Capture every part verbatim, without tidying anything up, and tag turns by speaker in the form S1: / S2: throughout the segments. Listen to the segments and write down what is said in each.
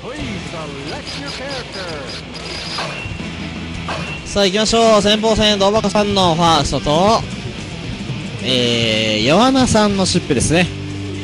S1: さあ行きましょう。先鋒戦ドバカさんのファーストとえー、ヨアナさんのシップですね。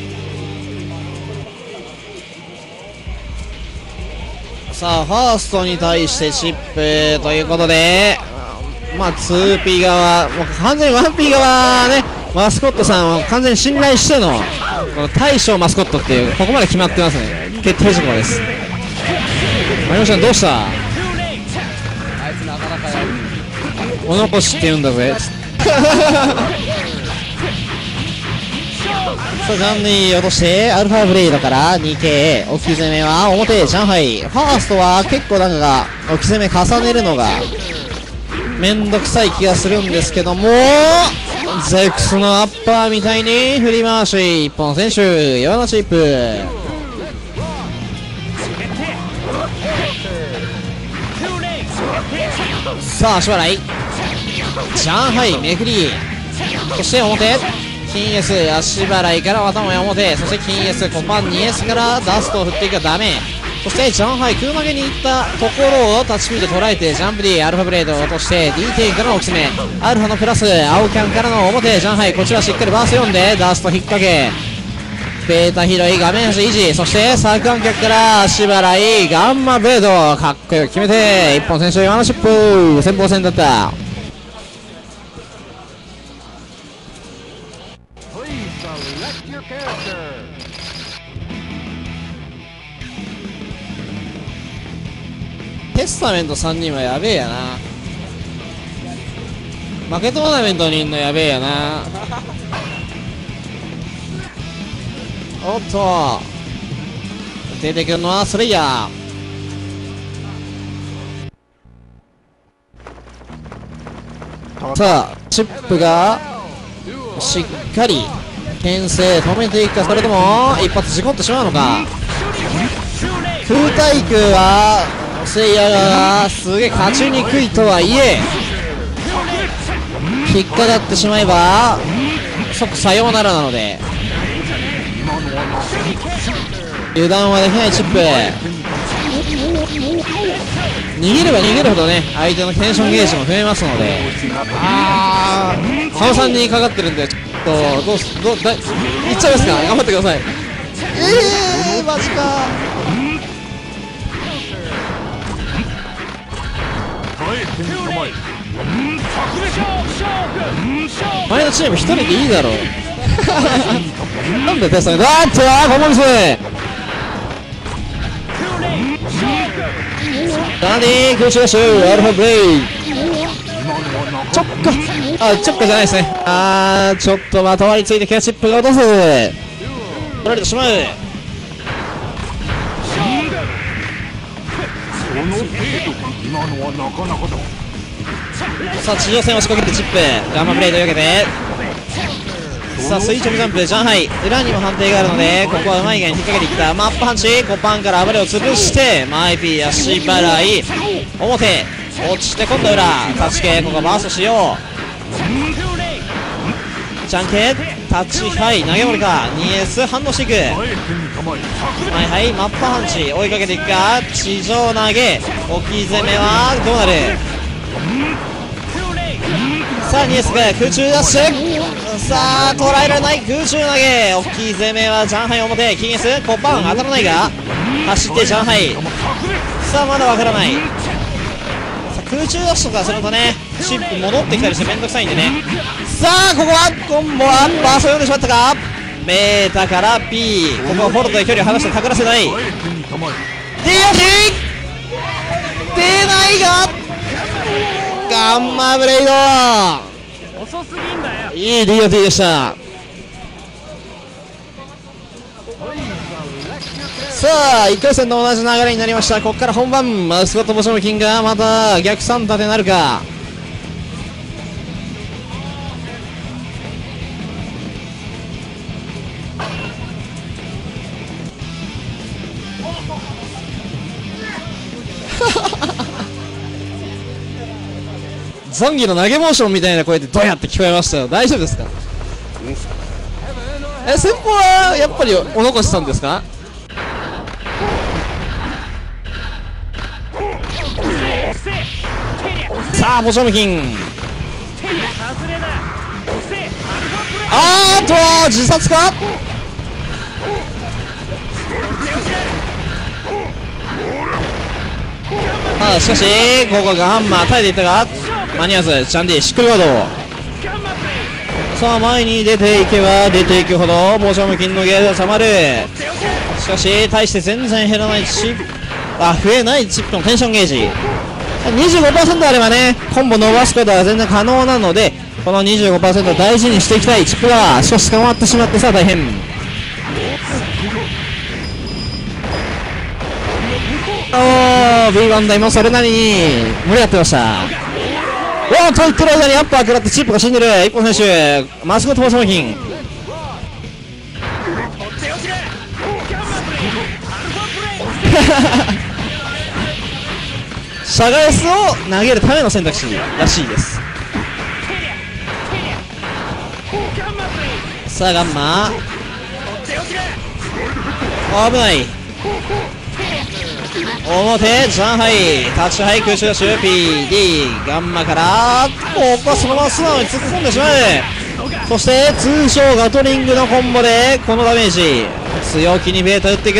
S1: さあファーストに対してチップということで、まあ ツーピー 側、もう完全に ワンピー 側ね、マスコットさんを完全に信頼してのこの大将マスコットっていう、ここまで決まってますね。決定事項です。マリモちゃんどうした？あいつなかなかやる。お残しって言うんだぜ。さあジャンニー落としてアルファブレイドから にケー 置き攻めは表上海。ファーストは結構なんか置き攻め重ねるのがめんどくさい気がするんですけども、ゼクスのアッパーみたいに振り回し一本選手ヨアナチップ。さあ足払い上海めくり、そして表金 S 足払いから頭や表、そして金 S コパン にエス からダストを振っていくがダメ。そしてジャンハイ空投げに行ったところをタッチピンで捉えてジャンプ D アルファブレードを落として ディーティー からの置き攻め、アルファのプラス青キャンからの表ジャンハイ、こちらしっかりバース読んでダスト引っ掛けベータ拾い画面端維持、そしてサーク観客から足払いガンマブレードかっこよく決めて一本選手ヨアナシップ先鋒戦だった。テスタメントさんにんはやべえやな。負けトーナメントにいんのやべえやな。おっと出てくるのはスレイヤー。さあチップがしっかり牽制止めていくか、それとも一発事故ってしまうのか。空対空はスレイヤーがすげえ勝ちにくいとはいえ引っかかってしまえば即さようならなので油断はできないチップ。逃げれば逃げるほどね相手のテンションゲージも増えますので、あー佐野さんにかかってるんでちょっとどうすどうだいっちゃいますか。頑張ってください。えーマジか。前のチームひとりでいいだろう。なんでテストにだーっとコモンスダディー空中ダッシュアルファブレイチョッカあチョッカじゃないですね。あーちょっとまとわりついてキャッチップが落とす取られてしまう。さあ地上戦を仕掛けてチップガンマブレードを避けて、さあ垂直ジャンプジャンハイ裏にも判定があるのでここはうまいがに引っ掛けていったマップパンチコパンから暴れを潰してマイピー足払い表落ちて今度裏タッチ系ここはバーストしようジャンケタッチハイ投げ盛りか にエス 反応していくはいはいマップパンチ追いかけていくか地上投げ置き攻めはどうなる。さあ にエス が空中ダッシュさあ捉えられない空中投げ大きい攻めはジャンハイ表キン S コパン当たらないが走ってジャンハイさあまだわからない。さあ空中ダッシュとかするとねチップ戻ってきたりしてめんどくさいんでね。さあここはコンボは場所読んでしまったかベータから P ここはフォルトで距離を離してたくらせない ディーオーティー出ないがガンマブレイド遅すぎんだよ。いい ディーオーティー でした。さあいっかい戦と同じ流れになりました。ここから本番マスコットボショムキンがまた逆三立てなるか。ゾンギの投げモーションみたいな声でドヤって聞こえましたよ。大丈夫ですか。え先方はやっぱりお残しさんですか。 さあボショムキン、あーっと自殺か。あしかしここがハンマー耐えていったが間に合わず、チャンディしっくりガード。さあ前に出ていけば出ていくほどボショムキンのゲージが収まる。しかし対して全然減らないチップ、あ増えないチップのテンションゲージ にじゅうごパーセント あればねコンボ伸ばすことは全然可能なので、この にじゅうごパーセント を大事にしていきたいチップが、しかし捕まってしまってさあ大変。おー ビーワン 台もそれなりに盛り上がってました。おーと言ってる間にアッパー食らってチップが死んでる一本選手、マスコットボショムキンシャガエスを投げるための選択肢らしいです。さあガンマ危ない、表ジャンハイタッチハイ空中ダッシュ ピーディー ガンマからここはそのまま素直に突っ込んでしまう。そして通称ガトリングのコンボでこのダメージ、強気にベータ打っていく。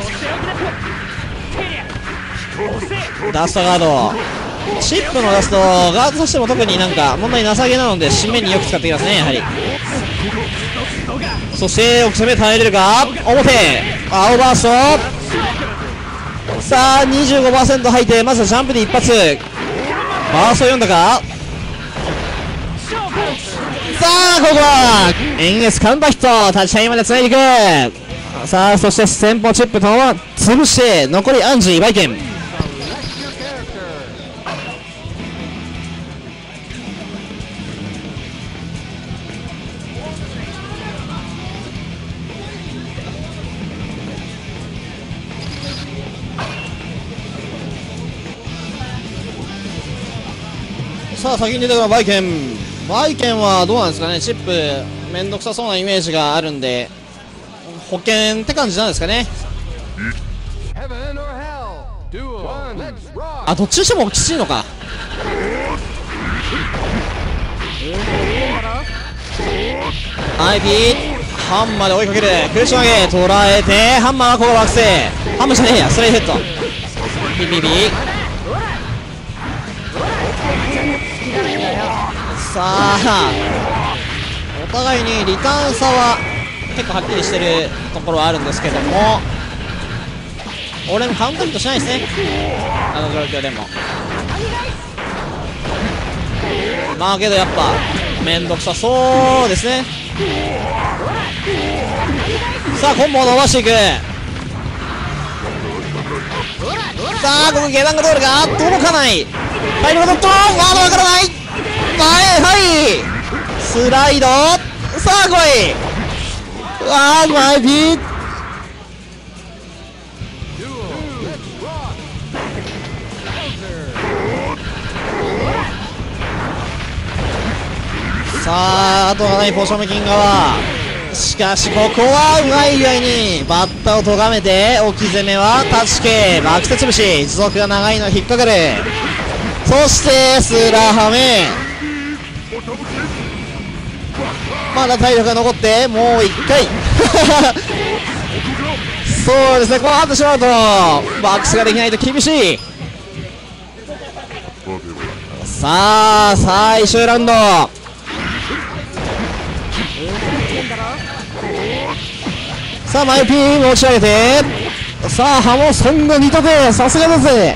S1: ダストガード、チップのダストガードとしても特になんか問題なさげなので締めによく使ってきますねやはり。そして奥攻め耐えれるか、表青バースト、さあ にじゅうごパーセント 入ってまずはジャンプで一発バースト読んだか。さあここはエンエスカウンターヒット、立ち合いまでつないでいく。さあそして先方チップとのまま潰して残りアンジーバイケン。さあ先に出てくるバイケン、バイケンはどうなんですかね、チップめんどくさそうなイメージがあるんで保険って感じなんですかね。あどっちにしてもきついのか。アイピーハンマーで追いかける苦し曲げ捉えてハンマーはここ惑星ハンマーじゃねえやストレイヘッドビビビ。さあお互いにリターン差は結構はっきりしてるところはあるんですけども、俺もカウントヒットしないですねあの状況でも。まあけどやっぱめんどくさそうですね。さあコンボを伸ばしていく。さあここ下段が通るが届かない、入ることとまだわからない前はいスライド、さあ来い、あーマイピーさああとはないポショムキン側。しかしここはうまい具合にバッタを咎めて置き攻めはタッチ系バックセ潰し、持続が長いの引っかかる。そしてスラハメまだ体力が残ってもういっかいそうですね、こうなってしまうとバックスができないと厳しい。さあ最終ラウンドさあマイピー持ち上げて、さあハモソンが似たてさすがだぜ。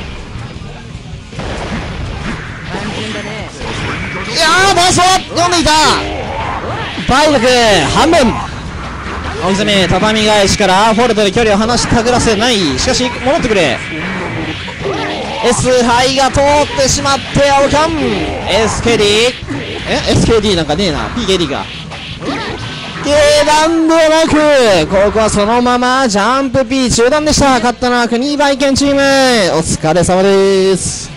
S1: いやーバースト読んでいた体力半分追い攻め畳み返しからフォルトで距離を離したぐらせない。しかし戻ってくれ S ハイが通ってしまってアウカン エスケーディー え エスケーディー なんかねえな ピーケーディー が下段ではなくここはそのままジャンプ P 中段でした。勝ったのは国バイケンチームお疲れ様です。